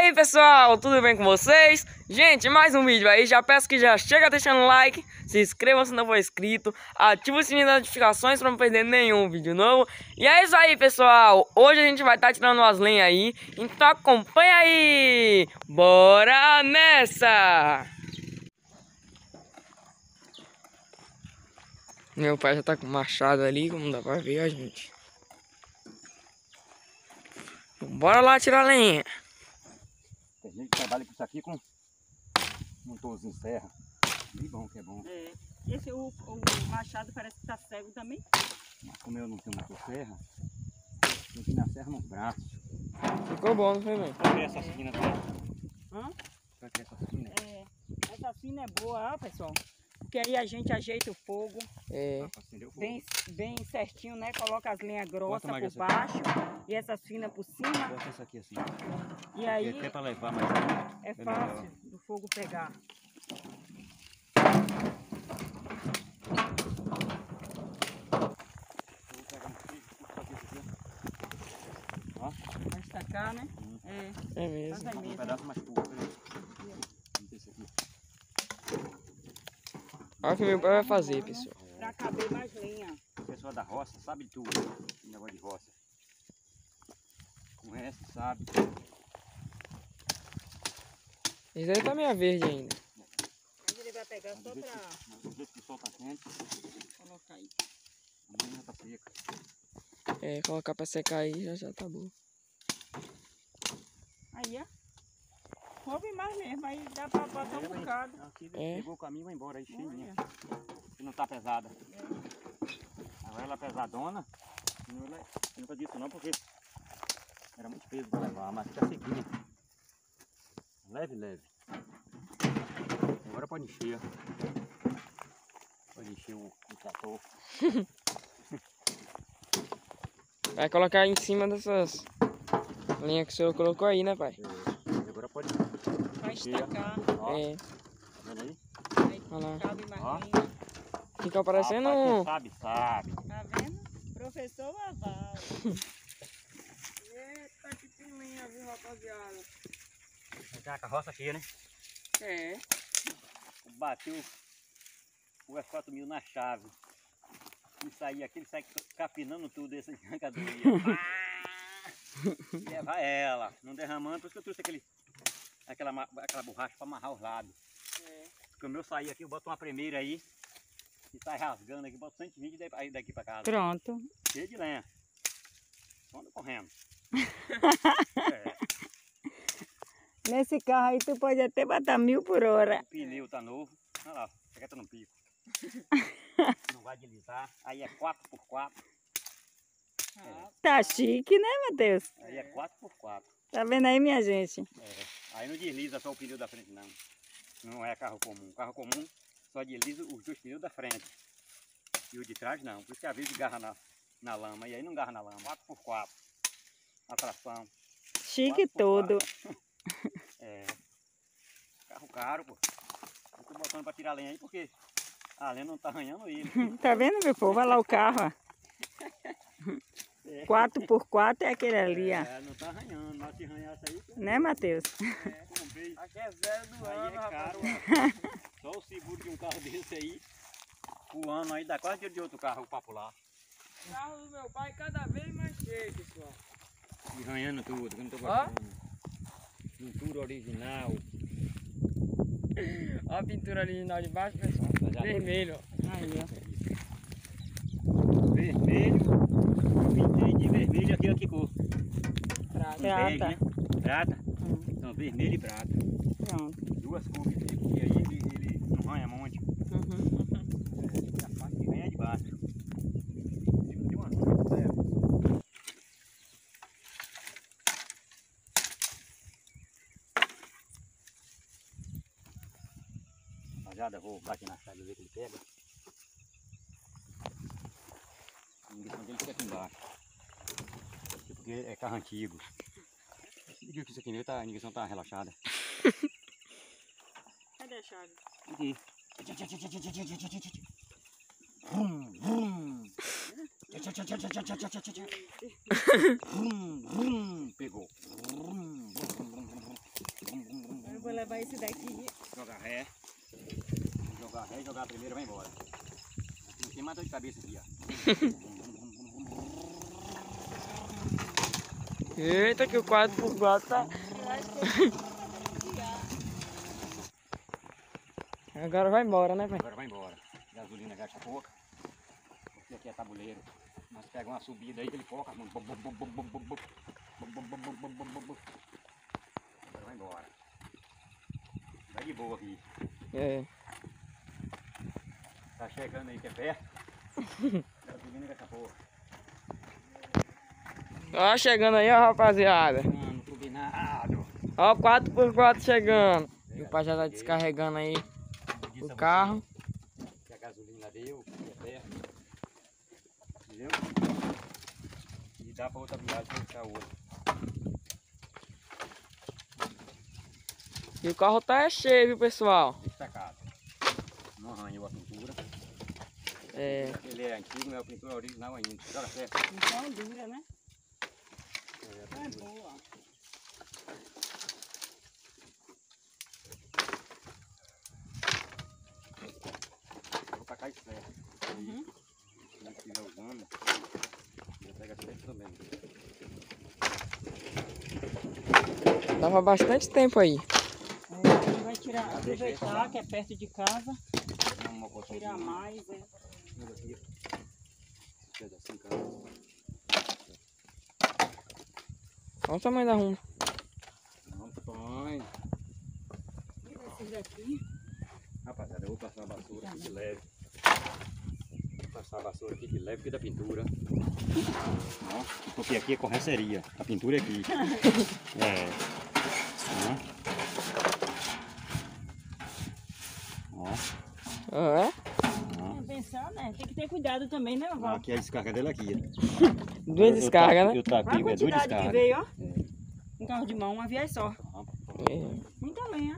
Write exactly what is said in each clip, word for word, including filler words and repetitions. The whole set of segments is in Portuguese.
aí pessoal, tudo bem com vocês? Gente, mais um vídeo aí, já peço que já chega deixando o like, se inscreva se não for inscrito, ativa o sininho das notificações para não perder nenhum vídeo novo. E é isso aí pessoal, hoje a gente vai estar tirando umas lenhas aí, então acompanha aí, bora nessa! Meu pai já tá com o machado ali, como dá pra ver, ó, gente. Bora lá tirar a lenha. Tem gente que trabalha com isso aqui com motorzinho serra. Bem bom que é bom. É. Esse o, o machado parece que tá cego também. Mas como eu não tenho motor serra, eu tenho na serra nos braços. Ficou bom, não foi, mãe? Pra que essa fina dela? Hã? Pra que essa fina? É. Essa fina é boa, ó, pessoal. Porque aí a gente ajeita o fogo É. Pra acender o fogo. bem, bem certinho, né? Coloca as linhas grossas Bota mais por essa baixo e essas finas por cima. Bota essa aqui assim. E aí Porque até pra levar mais é melhor. fácil do fogo pegar. Eu vou pegar um fio, vou fazer isso aqui. Ó. Vai estacar, né? Hum. É. É mesmo. Faz aí Um mesmo. pedaço mais curto. Né? Vamos ver esse aqui. Olha o que meu pai vai fazer, pessoal. Pra caber mais lenha. O pessoal da roça sabe tudo. Esse negócio de roça. Conhece, sabe. Esse aí tá meio verde ainda. Mas ele vai pegar só Do jeito pra que- do jeito que o sol tá quente, colocar aí. a linha tá seca. É, colocar pra secar aí já já tá bom. Aí, ó. Coube mais mesmo, aí dá pra botar um bocado. Aqui É. pegou o caminho e vai embora aí, cheinha. Olha. E não tá pesada. Agora ela é pesadona. Não, ela, eu nunca disse não porque era muito peso pra levar, mas tá sequinha. Leve, leve. Agora pode encher. Pode encher o, o trator. Vai colocar em cima dessas linhas que o senhor colocou aí, né, pai? É, agora pode Vai estacar. Ó, É, tá vendo aí? Aí olha lá. cabe mais Ó. lenha. Fica parecendo Rapaz, quem um... sabe, sabe. Tá vendo? Professor Laval. Eita, que tem linha, viu, rapaziada? Tem uma carroça cheia, né? É. Bateu o F quatro mil na chave. E sair aqui, ele sai capinando tudo esse arrancadoria. E levar ela, não derramando, por isso que eu trouxe aquele, aquela, ma- aquela borracha para amarrar os lados. É. Porque o meu sair aqui, eu boto uma primeira aí, e sai rasgando aqui, boto cento e vinte daí- aí daqui para casa. Pronto. Cheio de lenha. Só ando correndo. É, Nesse carro aí tu pode até botar mil por hora. o pneu tá novo. Olha lá, pega tá no pico. Não vai deslizar. Aí é quatro por quatro. Tá chique, né, Matheus? Aí é quatro por quatro. Tá vendo aí, minha gente? É, aí não desliza só o pneu da frente, não. Não é carro comum. Carro comum só desliza os dois pneus da frente. E o de trás não. Por isso que às vezes garra na, na lama. E aí não garra na lama. quatro por quatro. Atração. Chique quatro por todo. quatro. É. Carro caro, pô. Eu tô botando pra tirar a lenha aí porque a lenha não tá arranhando ele. Tá vendo, meu povo? Olha lá o carro, ó. É. quatro por quatro é aquele ali, ó. É, não tá arranhando. Mas se arranhasse aí, Né, Matheus? é, comprei. Aqui é zero do Aí ano, é caro, rapaz. ó. Só o seguro de um carro desse aí, o ano aí dá quase dinheiro de outro carro pra pular. O carro do meu pai cada vez mais cheio, pessoal. E arranhando tudo, que eu não tô Ó. gostando. Pintura original. Ó a pintura original de baixo, pessoal. Já- Vermelho, ó. Aí, ó. Vermelho. Pintei de vermelho aqui, ó, que cor. Prata. Bege, Prata. né? Prata. Hum, Então, vermelho e prata. Pronto. Duas cores dele, porque aí ele, ele não arranha muito. Uhum. É, a parte que vem é de baixo. Tem uma coisa, sério. Rapaziada, vou bater na chave e ver que ele pega. A ligação dele fica aqui embaixo. Porque é carro antigo. Viu que isso aqui nele tá, a ligação tá relaxada. Cadê a chave? Aqui. Vrum, vrum. Vrum, vrum. Pegou. Vrum, vrum, vrum, vrum. levar esse daqui. Jogar ré. Jogar ré e jogar a primeira vai embora. Não tem mais dor de cabeça aqui, ó. Eita, que o quatro por quatro tá... Agora vai embora, né, pai? Agora vai embora. Gasolina gasta pouca. Porque aqui é tabuleiro. Nós pegamos uma subida aí que ele foca. Agora vai embora. Vai de boa aqui. É. Tá chegando aí que é perto. Gasolina gasta pouca. Ó, chegando aí, ó, rapaziada. Mano, turbinado. Ó, o quatro por quatro chegando. E o pai já tá descarregando aí o carro. Que a gasolina deu, que é perto. Entendeu? E dá pra outra viagem pra buscar outra. E o carro tá cheio, viu, pessoal? Destacado. Não arranhou a pintura. É. Ele é antigo, mas a pintura é original ainda. Joga certo. Então dura, né? É boa. Vou tacar isso certo. Uhum. Se não estiver usando, já pega certo também. Tava bastante tempo aí. É, a gente vai tirar, aproveitar que é perto de casa. Tirar mais, é. Pedacinho, cara. Olha o tamanho da ruma. Não põe. Tira esses daqui. Rapaziada, eu vou passar a vassoura aqui de leve. Vou passar a vassoura aqui de leve, porque da pintura. Ó, porque aqui é correceria. A pintura é aqui. É. Ó. Ó, é? É, pensar, né? Tem que ter cuidado também, né, Ó. vó? Aqui é a descarga dela aqui. Duas descargas, né? Eu taquei, Olha a é duas quantidade que descargas. veio, ó. É. Um carro de mão, uma viagem só. É. Muita lenha.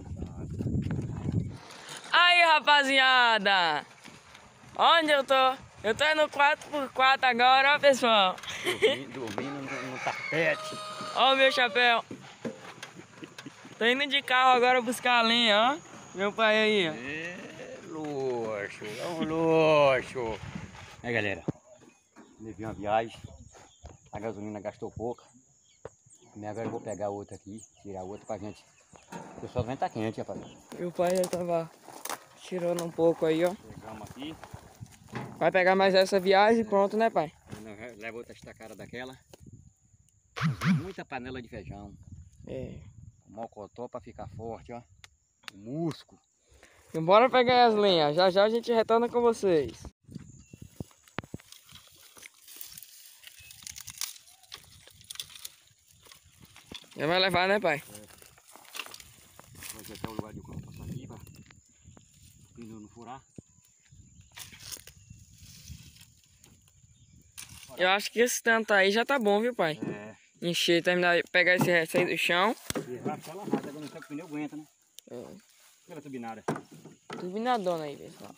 Aí, rapaziada! Onde eu tô? Eu tô no quatro por quatro agora, ó, pessoal. Dormindo, dormindo no, no tapete. Ó o meu chapéu. Tô indo de carro agora buscar a lenha, ó. Meu pai aí, ó. É luxo, é um luxo. Aí, galera, levei uma viagem, a gasolina gastou pouca. E agora eu vou pegar outra aqui, tirar outra pra gente. O pessoal vai estar quente, rapaz. Meu pai já tava tirando um pouco aí, ó. Pegamos aqui, Vai pegar mais essa viagem e pronto, né, pai? leva outra estacada daquela. Muita panela de feijão. É. Mocotó pra ficar forte, ó. O musgo. E bora pegar as lenhas. Já já a gente retorna com vocês. Já vai levar, né, pai? Vou até o lugar de eu passar aqui pra o pneu não furar. Eu acho que esse tanto aí já tá bom, viu, pai? É. Encher, terminar, pegar esse resto aí do chão. E vai ficar lavado, agora não sei que o pneu aguenta, né? É. Pela turbinada. Turbinadona aí, pessoal.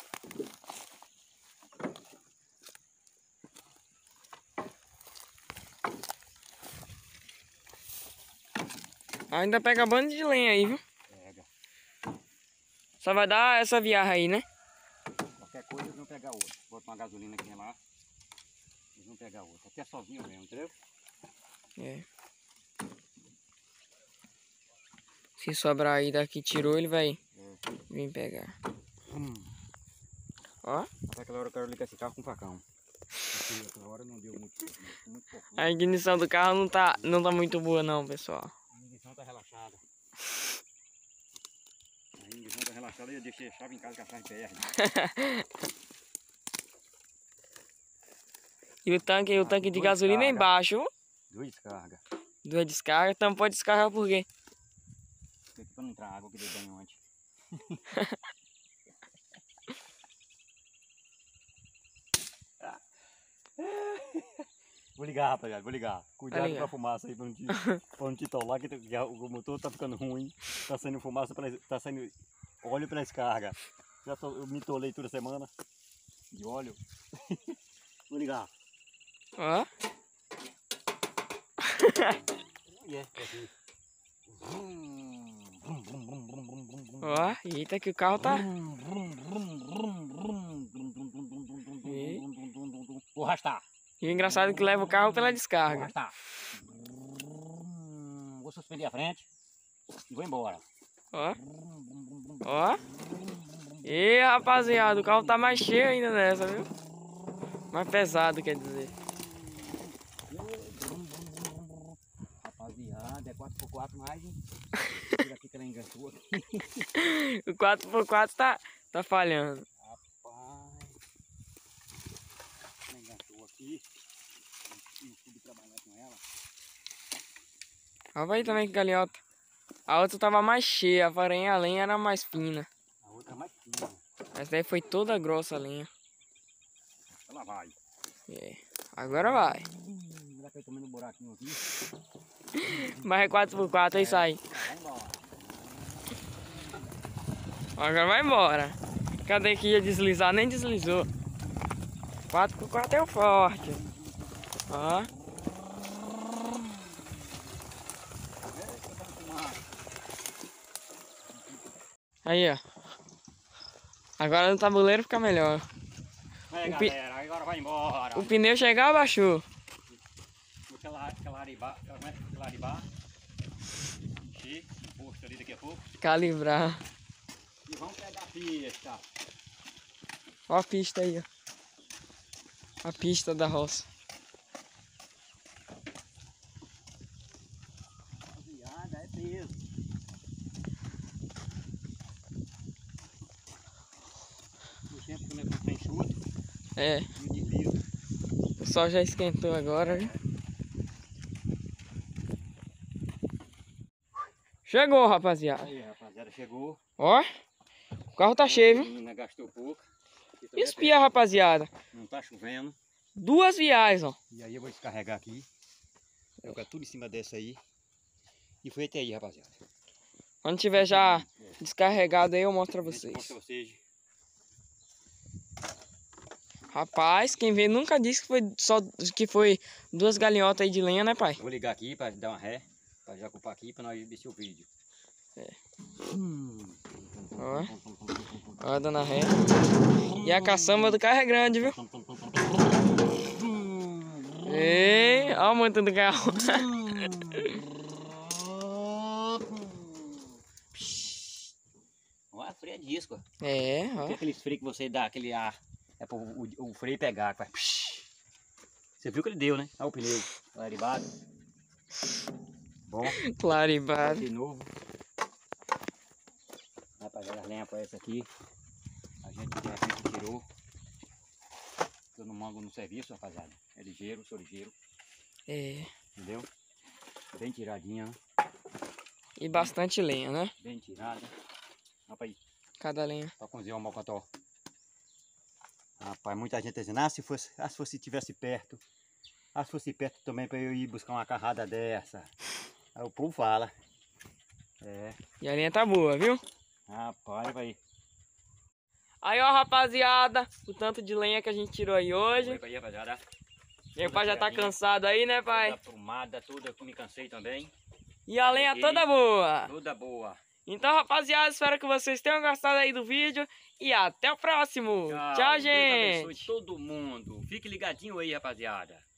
Ainda pega bando de lenha aí, viu? Pega. Só vai dar essa viagem aí, né? Qualquer coisa eles vão pegar outra. Bota uma gasolina aqui lá. Eles vão pegar outra. Aqui é sozinho mesmo, entendeu? É. Se sobrar aí daqui tirou, ele vai É. vir pegar. Hum. Ó. Até aquela hora eu quero ligar esse carro com o facão. Porque aquela hora não deu muito, muito pouco. A ignição do carro não tá, não tá muito boa não, pessoal. A ignição tá relaxada. A ignição tá relaxada e eu deixei a chave em casa que a chave perde. E o tanque, o tanque de Duas gasolina é descarga. embaixo, viu? Duas descargas. Duas descargas, então pode descarregar por quê? Aqui pra não entrar água que deu banho ontem. Vou ligar, rapaziada, vou ligar. Cuidado ligar. com a fumaça aí pra não te, pra não te tolar, que, que o motor tá ficando ruim. Tá saindo fumaça, pra, tá saindo óleo pela descarga. Já tô, eu me tolei toda semana de óleo. Vou ligar. Ó. Yeah, aqui. Hum, hum. Ó, eita que o carro tá... E... Vou arrastar. E o engraçado é que leva o carro pela Vou descarga. arrastar. Vou suspender a frente e vou embora. Ó. Ó. E rapaziada, o carro tá mais cheio ainda nessa, viu? Mais pesado, quer dizer. Rapaziada, é quatro por quatro mais, hein? Tira aqui que ela enganchou aqui. O quatro por quatro tá, tá falhando. Rapaz. Ela enganchou aqui. Não pude trabalhar com ela. Olha aí também que galinhota. A outra tava mais cheia, porém a lenha era mais fina. A outra é mais fina. Essa daí foi toda grossa a lenha. Ela vai. É. Agora vai. Hum, ela foi tomando um buraquinho aqui. Mas é quatro por quatro, é isso aí. Vai embora. Agora vai embora. Cadê que ia deslizar? Nem deslizou. quatro por quatro é o forte. Ó. Aí, ó. Agora no tabuleiro fica melhor. Aí, O pi- galera, agora vai embora. O pneu chegar, abaixou. Vou calar- calaribar, calma- calaribar. Encher o posto ali daqui a pouco. Calibrar. E vamos pegar a pista. Ó a pista aí, ó. A pista da roça. Rapaziada, é peso. O tempo que o negócio tem enxuto É. e difícil. O sol já esquentou agora, viu? Chegou, rapaziada. Aí, rapaziada, chegou. Ó. O carro tá cheio, A viu? menina gastou pouco. Aqui também é Espia, rapaziada. perto. Não tá chovendo. Duas viagens, ó. E aí eu vou descarregar aqui. Jogar tudo em cima dessa aí. E foi até aí, rapaziada. Quando tiver já descarregado aí, eu mostro pra A gente mostra vocês. pra vocês. Rapaz, quem vê nunca disse que foi só que foi duas galinhotas aí de lenha, né, pai? Vou ligar aqui pra dar uma ré. Pra já ocupar aqui pra nós descer o vídeo. É. Hum. Ó. Ó, dona ré. E a caçamba do carro é grande, viu? Ei, ó o monte do carro. Olha, freio é disco. É, Tem ó. aqueles freios que você dá, aquele ar. É pro o, o freio pegar. Que faz... Você viu que ele deu, né? Olha o pneu. Laribado. Bom. Claribado. De novo. Rapaziada, a lenha para essa aqui. A gente de repente tirou. Eu não mango no serviço, rapaziada. É ligeiro, sou ligeiro. É. Entendeu? Bem tiradinha, né? E bastante lenha, né? Bem tirada. Rapaz, aí, Cada lenha. pra cozinhar o mocotó. Rapaz, muita gente tá dizendo, ah, se fosse, ah, se fosse tivesse perto. Ah, se fosse perto também pra eu ir buscar uma carrada dessa. Aí o povo fala. É. E a lenha tá boa, viu? Rapaz, vai. Aí, ó, rapaziada, o tanto de lenha que a gente tirou aí hoje. Foi pra aí, rapaziada. E o pai já tá cansado aí, né, pai? Toda aprumada, toda, eu me cansei também. E a lenha Peguei. toda boa. Toda boa. Então, rapaziada, espero que vocês tenham gostado aí do vídeo. E até o próximo. Tchau, Deus gente. abençoe todo mundo. Fique ligadinho aí, rapaziada.